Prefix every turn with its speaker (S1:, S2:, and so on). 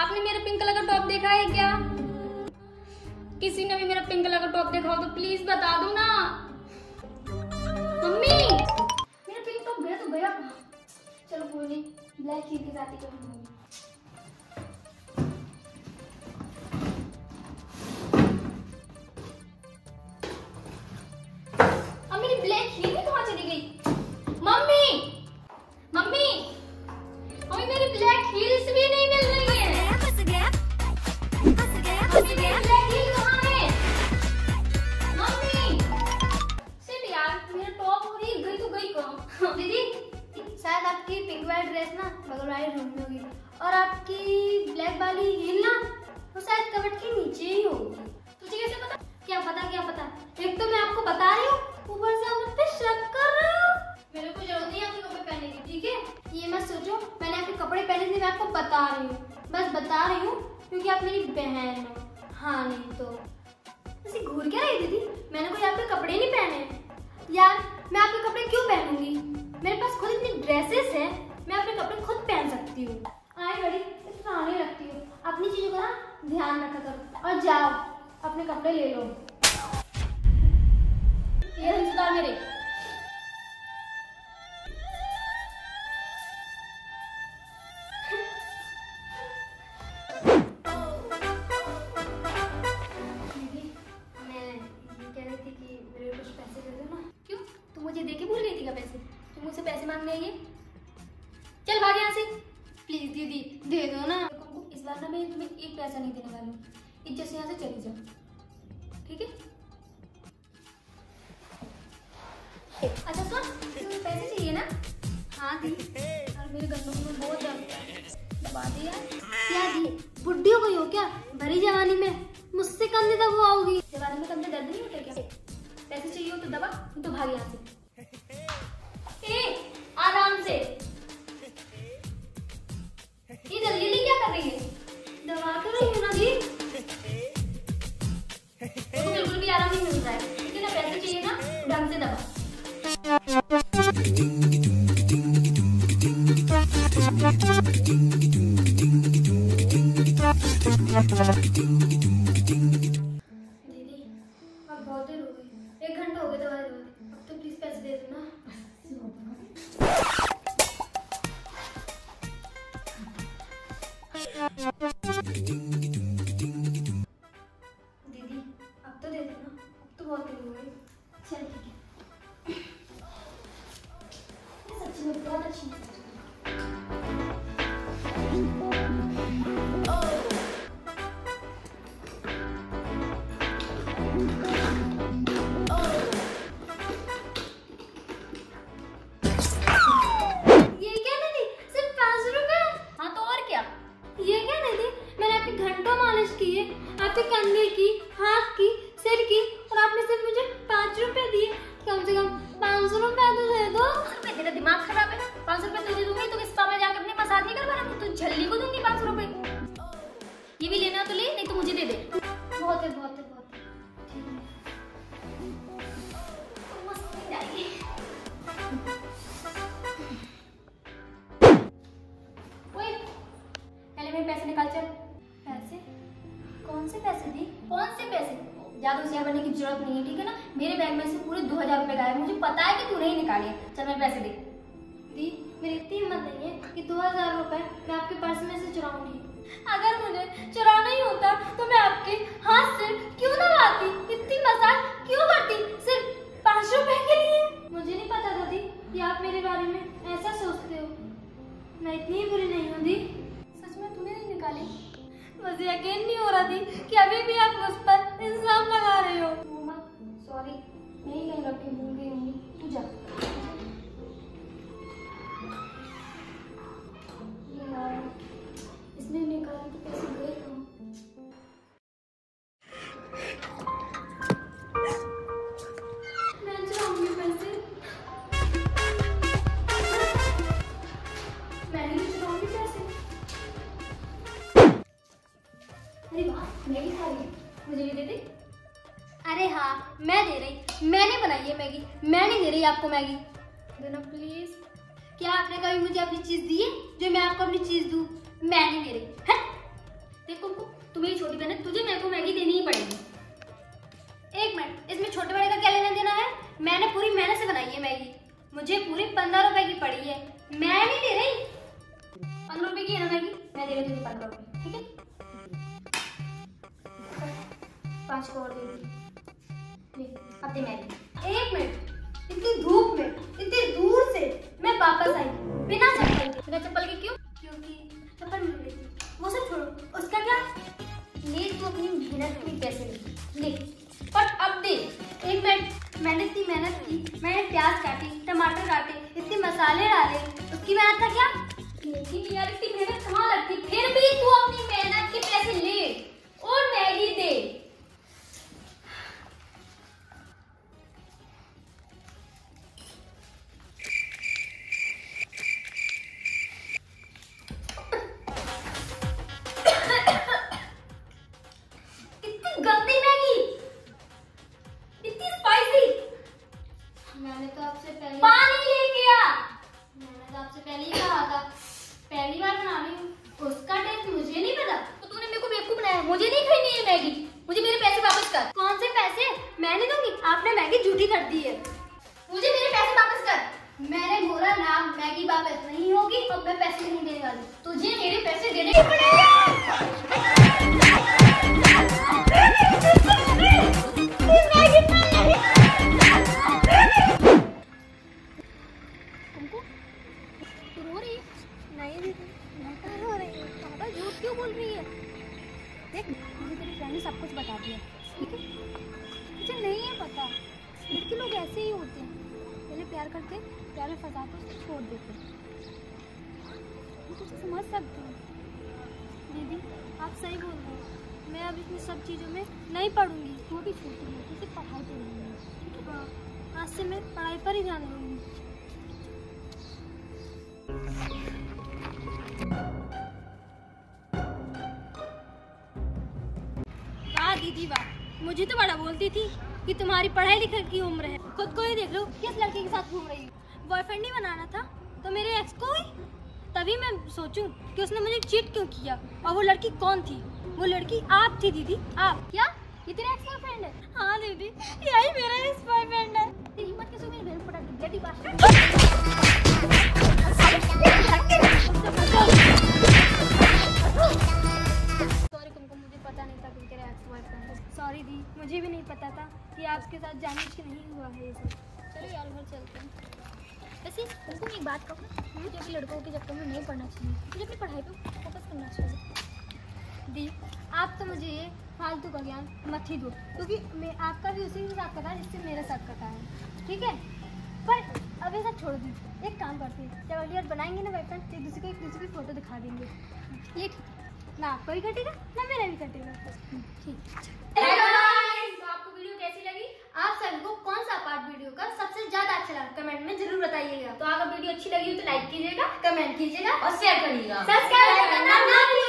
S1: आपने मेरा pink colour का टॉप देखा है क्या? किसी ने भी मेरा पिंक कलर का टॉप देखा हो तो प्लीज बता दो ना। मम्मी मेरा पिंक टॉप गया तो गया कहाँ? चलो कोई नहीं, ब्लैक हील के साथ ही करूँगी। अब मेरी ब्लैक हील भी कहाँ चली गई? मम्मी मम्मी मम्मी मेरी ब्लैक हील्स भी नहीं मिल रही है। मम्मी मेरी ब्लैक हील कहाँ है? मम्मी शिट यार, मेरा टॉप और ये गई तो गई कहाँ? दीदी शायद आपकी पिंक वाली ड्रेस ना बगल वाले रूम में होगी और आपकी ब्लैक वाली हील ना वो शायद कबर्ड के नीचे ही होगी। तुझे कैसे पता? क्या पता क्या पता, एक तो मैं आपको बता रही हूँ, ऊपर से आप मुझ पे शक कर रहे हो। मेरे को जरूरत नहीं आपके कपड़े पहनने की, ठीक है? ये मत सोचो मैंने आपके कपड़े पहने थे, मैं आपको बता रही हूँ, बस बता रही हूँ क्योंकि आप मेरी बहन हो। हाँ नहीं तो ऐसे घूर क्या रही दीदी, मैंने कोई आपके कपड़े नहीं पहने यार। मैं आपके कपड़े क्यों पहनूंगी? मेरे पास खुद इतनी ड्रेसेस है, मैं अपने कपड़े खुद पहन सकती हूँ। आए बड़ी इतना नहीं रखती हूँ, अपनी चीजों का ना ध्यान रखा करो और जाओ अपने कपड़े ले लो। ये रिश्तेदार मेरे मुझे देके भूल गई थी क्या पैसे? तुम मुझसे पैसे मांगने आई है? चल भाग यहाँ से प्लीज दीदी, दे दो ना। इस बार ना मैं तुम्हें एक पैसा नहीं देने वाली हूँ, इज्जत से यहाँ से चली जाओ, ठीक है? अच्छा सुन, तुम्हें पैसे चाहिए ना? हाँ दी। और मेरे गन्नों में बहुत दर्द दबा दिया। क्या दी, बुढ़ी हो गई हो क्या? भरी जवानी में मुझसे कम नहीं दबा आओगी? जवानी में कम से दर्द नहीं होता क्या? पैसे चाहिए हो तो दबा, तो भाग यहाँ से। आराम से। ये जल्दी क्या कर रही है? दबा तो रही हूँ ना जी। तो बिल्कुल भी आराम नहीं मिल रहा है, ठीक है ना? पैसे चाहिए ना, ढंग से दबा। दीदी अब बहुत देर हो गई, 1 घंटा हो गया दवाई दे, अब तो प्लीज पैसे दे दो ना। दीदी अब तो दे देना, अब तो बहुत देर हो गई। चल ठीक है, सच्ची में बहुत अच्छी है। आपके कंधे की, हाथ की, सिर की, और आपने सिर्फ मुझे 5 रुपए दिए। कम से कम 500 रुपए तो दे दो। तेरा दिमाग खराब है ना? 500 रुपए तुझे दूंगी तो किस में जाकर अपने मसाज नहीं करवाना? तो झल्ली को दूंगी 500 रुपए। ये भी लेना तो ले, नहीं तो मुझे दे दे। बहुत है बहुत है बहुत है, ठीक है। पहले मेरे पैसे निकाल चल। पैसे? कौन से पैसे दी? कौन से पैसे? ज्यादा होशियार बनने की जरूरत नहीं है, ठीक है ना? मेरे बैग में से पूरे 2000 रुपए गायब, मुझे पता है कि तू नहीं निकाले। चल मेरे पैसे दे। दी मेरी इतनी हिम्मत नहीं है कि 2000 रुपए मैं आपके पर्स में से चुराऊंगी। अगर मुझे चुराना ही होता तो मैं आपके हाथ से क्यों ना लाती, इतनी मजाक क्यों करती सिर्फ 5 रुपए के लिए? मुझे नहीं पता था दी कि आप मेरे बारे में ऐसा सोचते हो। मैं इतनी बुरी नहीं हूँ दी। सच में तूने नहीं निकाले? मुझे यकीन नहीं हो रहा थी कि अभी भी आप मुझ पर इल्जाम लगा रहे हो। सॉरी, मैं ही कहीं रख के भूल गई होंगी। तू जा। यार इसने निकाले तो पैसे गए कहाँ? मैं जाऊंगी पैसे, मैं नहीं चुराऊंगी पैसे। अरे वाह, मैगी खा रही है, मुझे भी दे दे। अरे हाँ मैं दे रही, मैंने बनाई है मैगी, मैं नहीं दे रही आपको मैगी। देना प्लीज। क्या आपने कभी मुझे अपनी चीज दी है जो मैं आपको अपनी चीज दूं? मैं नहीं दे रही है। मैगी नहीं 15 रुपए, ठीक है? 5 को और दे दी। ले अब दे मैगी। 1 मिनट, इतनी धूप में इतनी दूर से मैं वापस आई बिना चप्पल के। बिना चप्पल के क्यों? क्योंकि चप्पल मिल गई थी। वो सब छोड़ो, उसका क्या? ले तू अपनी मेहनत के पैसे ले, पर अब दे। 1 मिनट, मैंने इतनी मेहनत की, मैंने प्याज काटी, टमाटर काटे, इतने मसाले डाले, उसकी मेहनत था क्या? लेकिन यार इतनी मेहनत कहाँ लगती? फिर भी तू अपनी मेहनत के पैसे ले और मैगी दे। गंदी मैगी, इतनी स्पाइसी। मैंने तो आपसे पहले पानी लेके आ। मैंने तो आपसे पहले ही कहा था, पहली बार बना रही हूँ, उसका टेस्ट मुझे नहीं पता। तो तूने मेरे को बेवकूफ बनाया। मुझे नहीं खानी है मैगी, मुझे मेरे पैसे वापस कर। कौन से पैसे? मैं नहीं दूंगी, आपने मैगी झूठी कर दी है। मुझे मेरे पैसे वापस कर। मैंने बोला ना मैगी वापस नहीं होगी और मैं पैसे नहीं देने वाली। तुझे मेरे पैसे देने पड़ेंगे। नहीं दीदी, मैं कहाँ रो रही हूँ? पापा झूठ क्यों बोल रही है? देख, मुझे तेरी फ्रेंड ने सब कुछ बता दिया, ठीक है? मुझे नहीं है पता, लड़के लोग ऐसे ही होते हैं, पहले प्यार करते, प्यार में फंसाते, उसको छोड़ देते। मैं तुझे समझ सकती हूँ दीदी, आप सही बोल रहे हो। मैं अब इतनी सब चीज़ों में नहीं पढ़ूंगी, तू भी छोटी है, तुझे पढ़ाई पढ़ूंगी, ठीक है? आज से मैं पढ़ाई पर ही ध्यान दूंगी। दीदी वाह, मुझे तो बड़ा बोलती थी कि तुम्हारी पढ़ाई लिखाई की उम्र है, खुद को ही देख लो किस लड़के के साथ घूम रही है। बॉयफ्रेंड नहीं बनाना था तो मेरे एक्स को ही, तभी मैं सोचूं कि उसने मुझे चीट क्यों किया। और वो लड़की कौन थी? वो लड़की आप थी दीदी, आप। क्या ये तेरा एक्स बॉयफ्रेंड है? हाँ दीदी, यही मेरा एक्स बॉयफ्रेंड है। तेरी हिम्मत कैसे हुई मेरे पटा दी जल्दी बात। सॉरी दी, मुझे भी नहीं पता था कि आपके साथ जानबूझ के नहीं हुआ है ये सब। चलो यार घर चलते हैं। वैसे तुमको एक बात कहूँ, मुझे भी लड़कों के चक्कर में नहीं पढ़ना चाहिए, मुझे अपनी पढ़ाई पे फोकस करना चाहिए। दी आप तो मुझे ये फालतू का ज्ञान मत ही दो, क्योंकि मैं आपका भी उसी के साथ कटा है जिससे मेरे साथ कटा है, ठीक है? पर अब ये सब छोड़ दी, एक काम करते हैं, जब अगली बार बनाएंगे ना बॉयफ्रेंड तो एक दूसरे की फ़ोटो दिखा देंगे, ये ना आपका भी कटेगा ना मेरा भी कटेगा, ठीक। हेलो गाइस, तो आपको वीडियो कैसी लगी? आप सभी को कौन सा पार्ट वीडियो का सबसे ज्यादा अच्छा लगा कमेंट में जरूर बताइएगा। तो अगर वीडियो अच्छी लगी हो तो लाइक कीजिएगा, कमेंट कीजिएगा और शेयर करिएगा, सब्सक्राइब करना ना भूलिएगा।